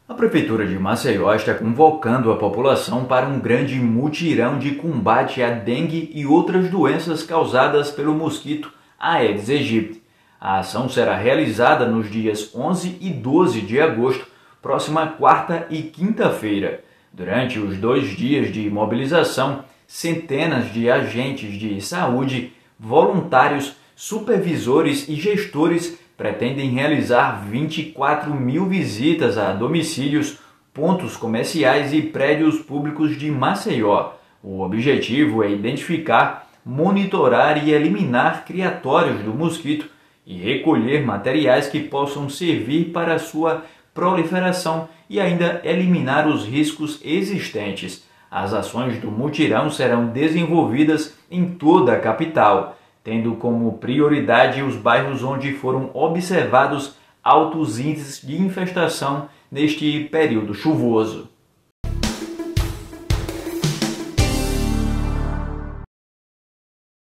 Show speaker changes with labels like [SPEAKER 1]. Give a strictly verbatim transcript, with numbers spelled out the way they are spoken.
[SPEAKER 1] A Prefeitura de Maceió está convocando a população para um grande mutirão de combate à dengue e outras doenças causadas pelo mosquito Aedes aegypti. A ação será realizada nos dias onze e doze de agosto, próxima quarta e quinta-feira. Durante os dois dias de mobilização, centenas de agentes de saúde, voluntários, supervisores e gestores pretendem realizar vinte e quatro mil visitas a domicílios, pontos comerciais e prédios públicos de Maceió. O objetivo é identificar, monitorar e eliminar criatórios do mosquito e recolher materiais que possam servir para sua proliferação e ainda eliminar os riscos existentes. As ações do mutirão serão desenvolvidas em toda a capital, tendo como prioridade os bairros onde foram observados altos índices de infestação neste período chuvoso.